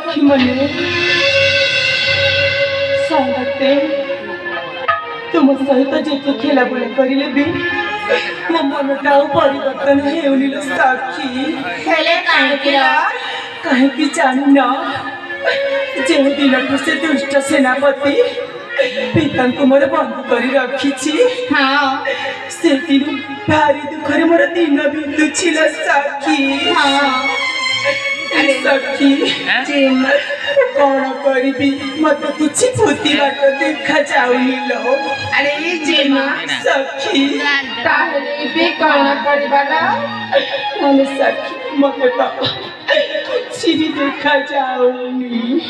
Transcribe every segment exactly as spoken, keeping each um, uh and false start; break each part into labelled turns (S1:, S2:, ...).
S1: सखी मने सांगते तुम सहित जेते खेला बुला करिले भी मो मनटा परिवर्तन हेउनी सखी
S2: हेले काहे किला
S1: काहे कि जानी ना जे दिन से दुष्ट सेनापति पिता को मोर बंद करी रखी
S2: हाँ
S1: से दिन भारी दुखरे मोर दिन बिंदु छिला सखी
S2: हाँ
S1: सखी कौन करी मत कुछ भूति बाट देखा जाऊनी लो
S2: अरे ये जेमा
S1: सखी
S2: ताहले बे कौन करबाला
S1: हम सखी मत तो कुछ भी देखा जाऊनी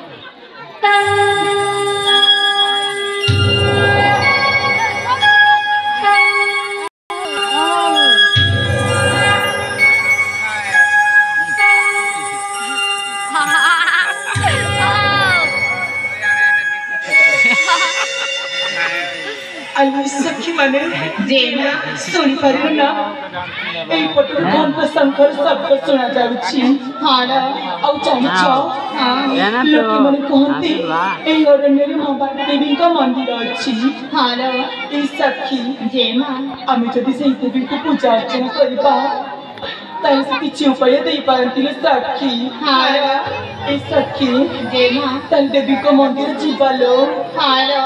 S1: आई सखी माने
S2: जेमा
S1: सुनी पारियो ना एई पटुर घंट शंकर शब्द सुना जाउछि
S2: हाँ ना
S1: औ जानि छ
S2: हाँ
S1: लोके माने कहते एई अरण्य रे महाबाई देवी का मंदिर अछि
S2: हाँ ना
S1: एई सखी
S2: जेमा
S1: आमी जदि सेई देवी को पूजा अर्चना करिबा ताई से किछि उपाय देई पारंती सखी
S2: हाँ ना
S1: एई सखी
S2: जेमा
S1: ताई देवी को मंदिर जीवालो
S2: हाँ ना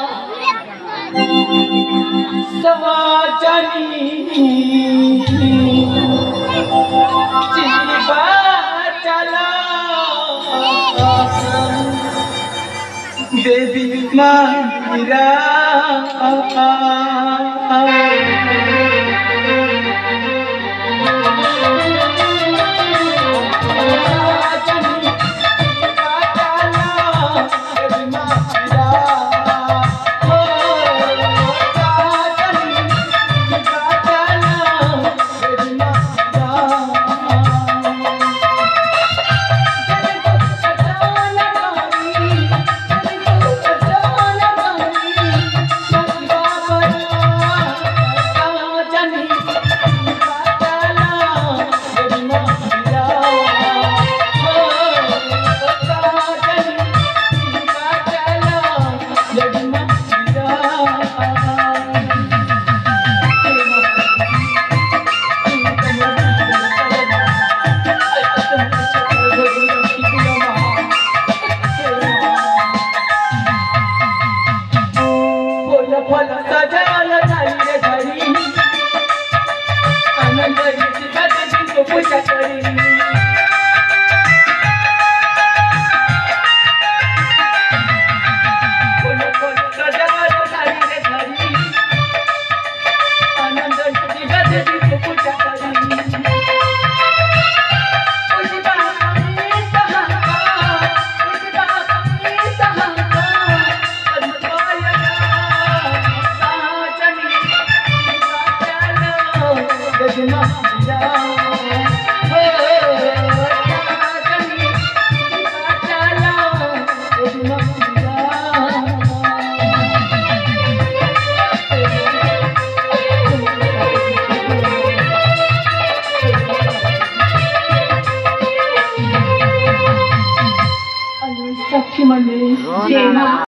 S1: सवाचनी जीवा चला देवी मंदिरा सखी मने जेमा